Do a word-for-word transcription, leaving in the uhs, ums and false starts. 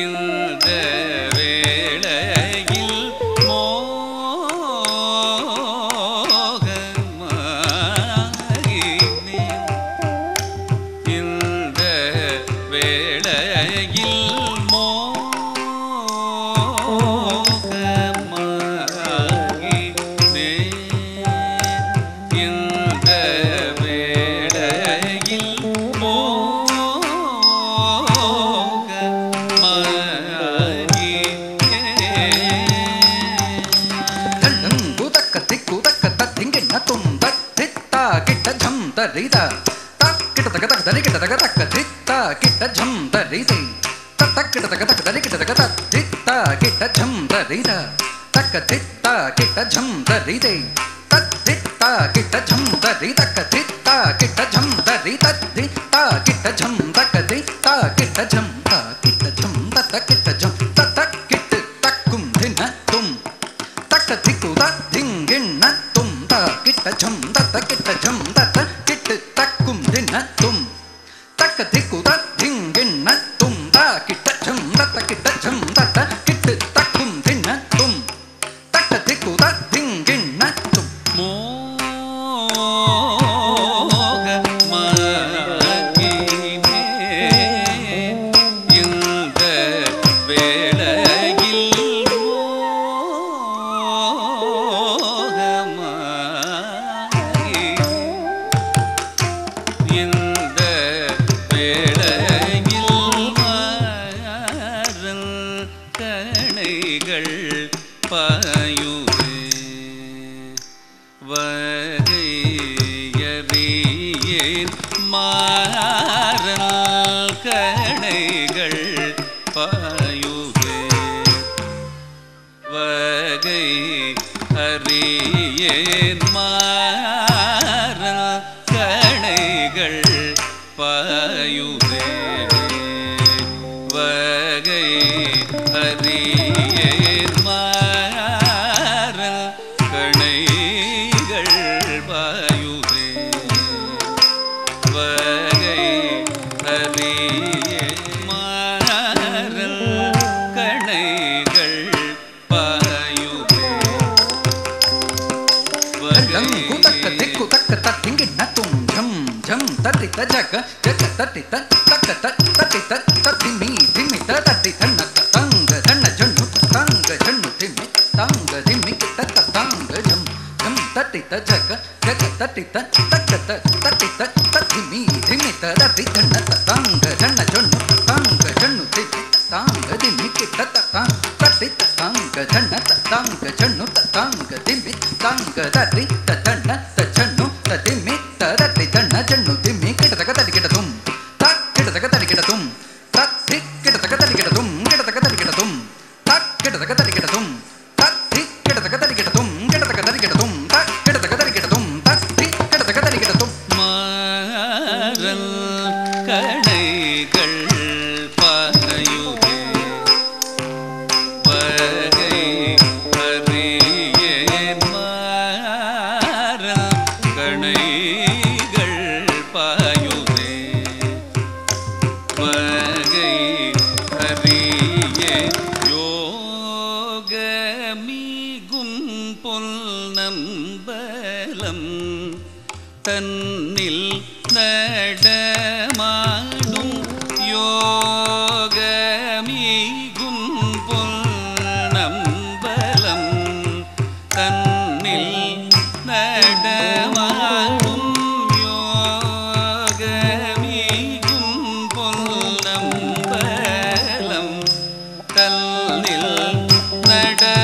இந்த வேளையில் மோகமாகினேன் இந்த வேளையில் Rita, tak kita tak tak dari kita tak tak Rita kita jam dari Rita, tak kita tak tak dari kita tak tak Rita kita jam dari Rita, tak Rita kita jam dari Rita, tak Rita kita jam dari Rita, Rita kita jam dari Rita, Rita kita jam tak Rita kita jam tak kita jam tak kita jam tak tak kita tak kum dina tum, tak tiku tak dingin na tum tak kita jam tak kita jam tak takum dinatum takatiku datingin natum ta kita jam ta kita jam ta kita takum dinatum takatiku datingin natum moga magine இந்த வேளையில் இந்த வேளையில் மாறல் கணைகள் பாயுதே வகையறியேன் மாறல் கணைகள் பாயுதே வகை அறியேன் மாறல் கணைகள் பாயுதே வகை அறியேன் மாறல் கணைகள் பாயுதே வகை அறியேன் மாறல் கணைகள் பாயுதே வகை குதக்கு தக்கு தத்திங்கி நத்தும் ஜம் ஜம் தட்டி தஜக ஜக தட்டி தட் தக்க தட் தட்டி தட் தத்தி மீ திம்மி தட்டி தன்ன தங்க தன்ன ஜன்னு தங்க ஜன்னு திம்மி தங்க திம்மி தத்த தங்க ஜம் ஜம் தட்டி தஜக ஜக தட்டி தட் தக்க தட் தட்டி தட் தத்தி மீ திம்மி தட்டி தன்ன தங்க ஜன்ன ஜன்னு தங்க ஜன்னு திம்மி தங்க திம்மி தத்த தட்டி தங்க ஜன்ன தங்க ஜன்னு தங்க திம்மி தங்க தட்டி தன்ன தஜன்னு தத்திம்மி தட்டி தன்ன ஜன்னு திம்மி கிட்ட தக்க தட்டி கிட்ட தும் தக் கிட்ட தக்க தட்டி கிட்ட தும் தக் திக் கிட்ட தக்க தட்டி கிட்ட தும் கிட்ட தக்க தட்டி கிட்ட தும் தக் கிட்ட தக்க தட்டி கிட்ட தும் தக் திக் கிட்ட தக்க தட்டி கிட்ட தும் கிட்ட தக்க தட்டி கிட்ட தும் தக் கிட்ட தக்க தட்டி கிட்ட தும் தக் திக் கிட்ட தக்க தட்டி கிட்ட தும் மாறல் கணைகள் பாயுதே வகை அறியேன் மாறல் கணைகள் பாயுதே வகை அறியேன் யோகமிகும் பொன்னம்பலம் தன்னில் நடமாடும் யோகமிகும் பொன்னம்பலம் தன்னில் நடமாடும் யோகமிகும் பொன்னம்பலம் தன்னில் நட